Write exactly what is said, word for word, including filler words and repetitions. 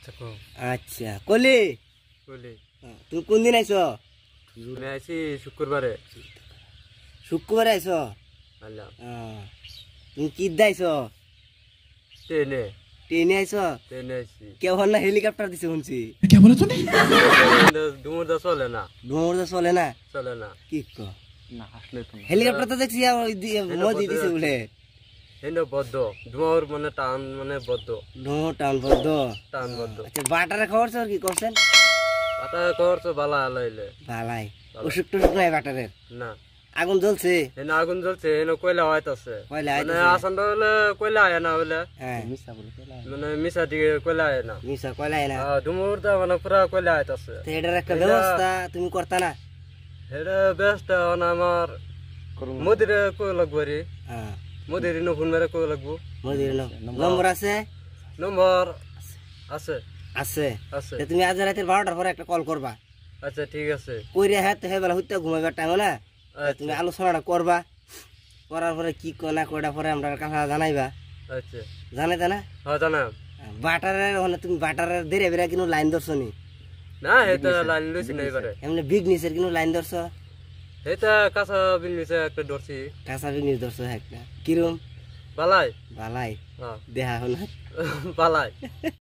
আচ্ছা কলি কলি তুমি কোন দিন আইছো? আমি আইছি শুক্রবারে। শুক্রবারে আইছো? আল্লাহ তুমি কি দাইছো? ট্রেনে ট্রেনে আইছো? ট্রেনে আইছি। কেউ না হেলিকপ্টার দিছে শুনছি। क्या बोला तूने? ডুমুরদা চলে না, ডুমুরদা চলে না? চলে না। কি কো? না আসলে তো হেলিকপ্টার তো দেখছি মজি দিছে বলে। হেন বদ্ধ ডুমুর মানে টান মানে বদ্ধ ডুমুর টান বদ্ধ টান বদ্ধ। আচ্ছা বাটারে খবর স্যার কি করছেন? পাতা খবর তো বালা আলাইলে ভালাই অসুখ টসুখ নাই বাটারের? না। আগুন জ্বলছে? হেন আগুন জ্বলছে, হেন কয়লা হইতাছে। কয়লা মানে আইতাছে? আসানটা হলে কয়লা আয় না হলে হ্যাঁ মানে মিশা দিকে কয়লা আয় না। মিশা কয়লা আয় না? ডুমুরদা মানে পুরা কয়লা আইতাছে। তো এটার একটা ব্যবস্থা তুমি করতা না? এটা বেস্ট আমার মোদিরে কই লাগবো রে। হ্যাঁ মোদির ইনো ফোন মেরে কই লাগবো। মোদির নম্বর আছে? নম্বর আছে আছে আছে। তো তুমি আজ রাতের বারোটার পরে একটা কল করবা। আচ্ছা ঠিক আছে। কইরে হ্যাঁ তো হ্যাঁ বেলা হইতে ঘুমাইবার টাইম না তুমি আচ্ছা আলোচনাটা করবা। করার পরে কি কনা কয়টা পরে আমরা কথা জানাইবা। আচ্ছা জানাইতে না? হ্যাঁ জানাম। বাটারের মানে তুমি বাটারের দেরে বেরা কিন্তু লাইন ধরছো নি? না এটা লাইন লইছি না এবারে। এমনি বিগনিসের কিন্তু লাইন ধরছো? এটা কাঁচা বিলনিছে একটা ধরছি। কাঁচা বিগনিস ধরছো একটা কিরম? বালাই ভালাই হ্যাঁ দেহা হল বালাই।